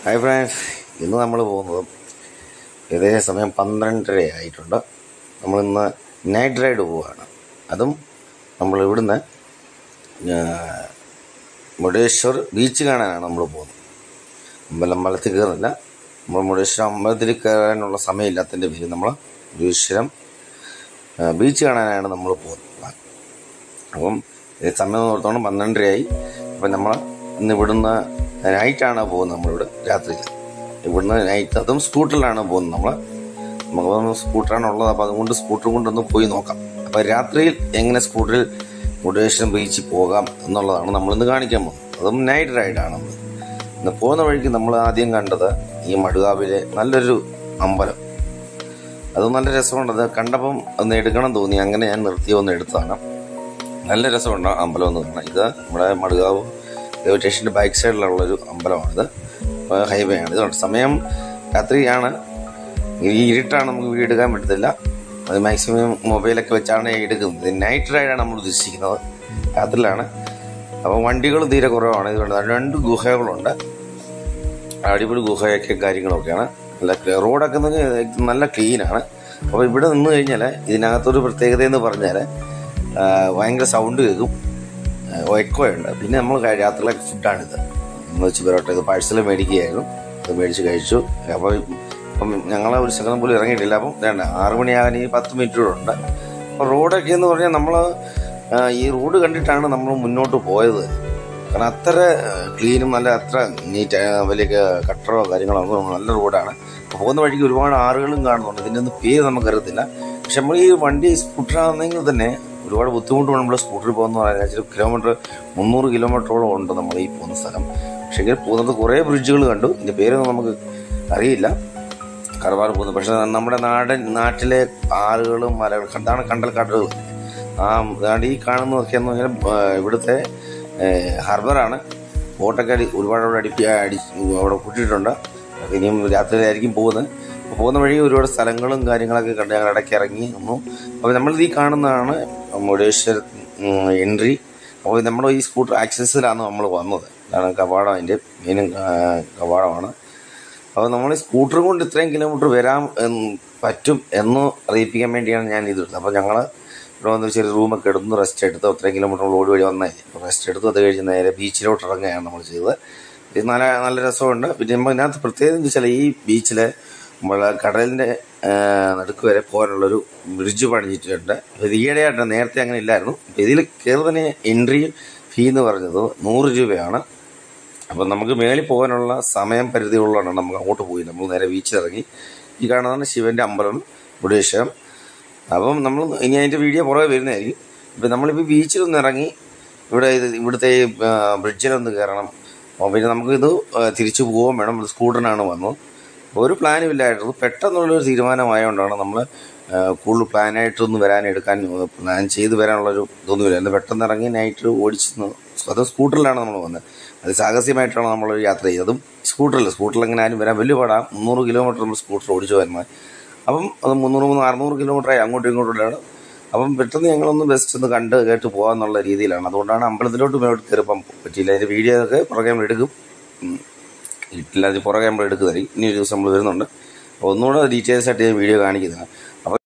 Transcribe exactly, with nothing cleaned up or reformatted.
Hi friends, ഇന്ന് നമ്മൾ പോകുന്നത് ഏകദേശം സമയം പന്ത്രണ്ടര ആയിട്ടുണ്ട്. നമ്മളിന്ന് നൈറ്റ് റൈഡ് പോവുകയാണ്. അതും നമ്മൾ ഇവിടുന്ന് മുരുടേശ്വർ ബീച്ച് കാണാനാണ് നമ്മൾ പോകുന്നത്. അമ്പലം അമ്പലത്തിൽ കയറുന്നില്ല. നമ്മൾ മുരുടേശ്വരം അമ്പലത്തിൽ കയറാനുള്ള സമയമില്ലാത്തതിൻ്റെ പേര് നമ്മൾ മുരുടേശ്വരം ബീച്ച് കാണാനാണ് നമ്മൾ പോകുന്നത്. അപ്പം സമയം ഓർത്തോണം പന്ത്രണ്ടരയായി. അപ്പം നമ്മൾ ഇന്ന് ഇവിടുന്ന് നൈറ്റാണ് പോകുന്നത്. നമ്മളിവിടെ രാത്രിയിൽ ഇവിടുന്ന് നൈറ്റ്, അതും സ്കൂട്ടറിലാണ് പോകുന്നത്. നമ്മൾ നമുക്ക് സ്കൂട്ടറാണ് ഉള്ളത്. അപ്പോൾ അതുകൊണ്ട് സ്കൂട്ടർ കൊണ്ടൊന്ന് പോയി നോക്കാം. അപ്പോൾ രാത്രിയിൽ എങ്ങനെ സ്കൂട്ടറിൽ മുരുടേശ്വരം ബീച്ചിൽ പോകാം എന്നുള്ളതാണ് നമ്മളിന്ന് കാണിക്കാൻ പോകുന്നത്. അതും നൈറ്റ് റൈഡാണ്. നമ്മൾ ഇന്ന് പോകുന്ന വഴിക്ക് നമ്മൾ ആദ്യം കണ്ടത് ഈ മടുകാവിലെ നല്ലൊരു അമ്പലം. അത് നല്ല രസമുണ്ടത്. കണ്ടപ്പം ഒന്ന് എടുക്കണം തോന്നി, അങ്ങനെ ഞാൻ നിർത്തി ഒന്ന് എടുത്തതാണ്. നല്ല രസമുണ്ട് അമ്പലം എന്ന് പറഞ്ഞാൽ. ഇത് നമ്മുടെ മടുകാവ് റെയിൽവേ സ്റ്റേഷൻ്റെ ബാക്ക് സൈഡിലുള്ളൊരു അമ്പലമാണിത്. ഹൈവേ ആണ്. ഇതുണ്ട് സമയം രാത്രിയാണ്. ഈ ഇരുട്ടാണ്, നമുക്ക് വീഡിയോ എടുക്കാൻ പറ്റത്തില്ല. അത് മാക്സിമം മൊബൈലൊക്കെ വെച്ചാണ് എടുക്കുന്നത്. നൈറ്റ് റൈഡാണ് നമ്മൾ ഉദ്ദേശിക്കുന്നത്, രാത്രിയിലാണ്. അപ്പോൾ വണ്ടികൾ തീരെ കുറവാണ്. ഇതുകൊണ്ട് രണ്ട് ഗുഹകളുണ്ട്. അടിപൊളി ഗുഹയൊക്കെ കാര്യങ്ങളൊക്കെയാണ്. നല്ല റോഡൊക്കെ നല്ല ക്ലീനാണ്. അപ്പോൾ ഇവിടെ നിന്ന് കഴിഞ്ഞാൽ ഇതിനകത്തൊരു പ്രത്യേകത എന്ന് പറഞ്ഞാൽ ഭയങ്കര സൗണ്ട് കേൾക്കും, എക്കോ ഉണ്ട്. പിന്നെ നമ്മൾ രാത്രിയിലെ ഫുഡാണിത്. നമ്മൾ വെച്ച് പൊറോട്ട ഇത് പാഴ്സൽ മേടിക്കുകയായിരുന്നു. അത് മേടിച്ച് കഴിച്ചു. അപ്പോൾ ഇപ്പം ഞങ്ങൾ ഒരു സെക്കൻഡ് പോലും ഇറങ്ങിയിട്ടില്ല. അപ്പം വേണ്ട ആറ് മണിയാകാൻ ഈ പത്ത് മിനിറ്റ് കൂടെ ഉണ്ട്. അപ്പോൾ റോഡൊക്കെ എന്ന് പറഞ്ഞാൽ നമ്മൾ ഈ റോഡ് കണ്ടിട്ടാണ് നമ്മൾ മുന്നോട്ട് പോയത്. കാരണം അത്ര ക്ലീനും നല്ല അത്ര നീറ്റ്, വലിയ കട്ടറോ കാര്യങ്ങളോ നല്ല റോഡാണ്. പോകുന്ന വഴിക്ക് ഒരുപാട് ആറുകളും കാണുന്നുണ്ട്. ഇതിൻ്റെ ഒന്നും പേര് നമുക്കറിയത്തില്ല. പക്ഷെ നമ്മൾ ഈ വണ്ടി സ്കൂട്ടറാണെങ്കിൽ തന്നെ ഒരുപാട് ബുദ്ധിമുട്ടാണ് നമ്മൾ സ്കൂട്ടറിൽ പോകുന്ന പറഞ്ഞാൽ. ചില കിലോമീറ്റർ മുന്നൂറ് കിലോമീറ്ററോളം ഉണ്ട് നമ്മൾ ഈ പോകുന്ന സ്ഥലം. പക്ഷേ ഇങ്ങനെ പോകുന്നത് കുറേ ബ്രിഡ്ജുകൾ കണ്ടു. ഇതിൻ്റെ പേരൊന്നും നമുക്ക് അറിയില്ല, കടവാറ് പോകുന്നത്. പക്ഷെ നമ്മുടെ നാടൻ നാട്ടിലെ ആറുകളും മലകളും അതാണ് കണ്ടൽക്കാട്ടുകൾ. ആ അതാണ് ഈ കാണുന്നതൊക്കെ എന്ന് പറഞ്ഞാൽ ഇവിടുത്തെ ഹാർബറാണ്. ബോട്ടൊക്കെ അടി ഒരുപാട് അവിടെ അടിപ്പി അടി അവിടെ കൂട്ടിയിട്ടുണ്ട്. ഇനിയും രാത്രിയിലായിരിക്കും പോകുന്നത്. അപ്പോൾ പോകുന്ന വഴി ഒരുപാട് സ്ഥലങ്ങളും കാര്യങ്ങളൊക്കെ കണ്ട് ഞങ്ങൾ ഇടയ്ക്ക് ഇറങ്ങി ഒന്നു. അപ്പോൾ നമ്മളിത് ഈ കാണുന്നതാണ് മുരുടേശ്വർ എൻട്രി. അപ്പോൾ നമ്മൾ ഈ സ്കൂട്ടർ ആക്സസിലാണ് നമ്മൾ വന്നത്. അതാണ് കവാടം, അതിൻ്റെ മെയിനും കവാടമാണ്. അപ്പോൾ നമ്മൾ ഈ സ്കൂട്ടർ കൊണ്ട് ഇത്രയും കിലോമീറ്റർ വരാൻ പറ്റും എന്ന് അറിയിപ്പിക്കാൻ വേണ്ടിയാണ് ഞാൻ ഇതെടുത്തത്. അപ്പോൾ ഞങ്ങൾ ഇവിടെ വന്ന് ചെറിയ റൂമൊക്കെ എടുത്ത് റെസ്റ്റ് എടുത്ത് അത്രയും കിലോമീറ്റർ ഓടി വഴി വന്നേ റെസ്റ്റ് എടുത്ത് അത് കഴിഞ്ഞ് നേരെ ബീച്ചിലോട്ട് ഇറങ്ങുകയാണ് നമ്മൾ ചെയ്തത്. ഇത് നല്ല നല്ല രസമുണ്ട്. പിന്നെ നമ്മൾ ഇതിനകത്ത് പ്രത്യേകത എന്ന് വെച്ചാൽ ഈ ബീച്ചിൽ നമ്മൾ കടലിൻ്റെ നടുക്ക് വരെ പോകാനുള്ളൊരു ബ്രിഡ്ജ് പണിഞ്ഞിട്ടുണ്ട്. ഇത് ഈയിടെയായിട്ട്, നേരത്തെ അങ്ങനെ ഇല്ലായിരുന്നു. അപ്പോൾ ഇതിൽ കയറുന്നതിന് എൻട്രി ഫീ എന്ന് പറഞ്ഞത് നൂറ് രൂപയാണ്. അപ്പം നമുക്ക് മേളിൽ പോകാനുള്ള സമയം പരിധി ഉള്ളതാണ് നമുക്ക് അങ്ങോട്ട് പോയി. നമ്മൾ നേരെ ബീച്ചിലിറങ്ങി. ഈ കാണുന്നതാണ് ശിവൻ്റെ അമ്പലം മുരുടേശ്വരം. അപ്പം നമ്മൾ ഇനി അതിൻ്റെ വീഡിയോ പുറകെ വരുന്നതായിരിക്കും. ഇപ്പം നമ്മളിപ്പോൾ ബീച്ചിലൊന്ന് ഇറങ്ങി ഇവിടെ ഇത് ഇവിടുത്തെ ബ്രിഡ്ജിലൊന്ന് കയറണം. അപ്പോൾ പിന്നെ നമുക്കിത് തിരിച്ചു പോകാൻ വേണം. സ്കൂട്ടറിനാണ് വന്നത്. ഒരു പ്ലാനും ഇല്ലായിരുന്നു. പെട്ടെന്നുള്ളൊരു തീരുമാനമായതുകൊണ്ടാണ് നമ്മൾ കൂടുതൽ പ്ലാനായിട്ടൊന്നും വരാൻ എടുക്കാൻ പ്ലാൻ ചെയ്ത് വരാനുള്ളൊരു ഇതൊന്നുമില്ല. എന്നാൽ പെട്ടെന്ന് ഇറങ്ങി നൈറ്റ് ഓടിച്ച്, അത് സ്കൂട്ടറിലാണ് നമ്മൾ വന്നത്. അത് സാഹസ്യമായിട്ടാണ് നമ്മൾ യാത്ര ചെയ്തതും. സ്കൂട്ടറിൽ സ്കൂട്ടറിൽ എങ്ങനെ ആരും വരാൻ വലിയ പാടാണ്. മുന്നൂറ് കിലോമീറ്റർ നമ്മൾ സ്കൂട്ടർ ഓടിച്ചു വരുന്നത്. അപ്പം അത് മുന്നൂറ് മൂന്ന് അറുന്നൂറ് കിലോമീറ്ററായി അങ്ങോട്ടും ഇങ്ങോട്ടുള്ളതാണ്. അപ്പം പെട്ടെന്ന് ഞങ്ങളൊന്ന് ബെസ്റ്റ് ഒന്ന് കണ്ട് കേട്ട് പോകാമെന്നുള്ള രീതിയിലാണ്. അതുകൊണ്ടാണ് അമ്പലത്തിലോട്ട് മേലോട്ട് കയറിപ്പം പറ്റിയില്ല. അതിൻ്റെ വീഡിയോ ഒക്കെ പുറകെ നമ്മൾ എടുക്കും. ഇട്ടില്ല, അത് പുറകെ നമ്മൾ എടുക്കുന്നതായിരിക്കും. ഇനി ഒരു ദിവസം നമ്മൾ വരുന്നുണ്ട്. ഒന്നുകൂടെ ഡീറ്റെയിൽസ് ആയിട്ട് വീഡിയോ കാണിക്കുന്നതാണ്. അപ്പോൾ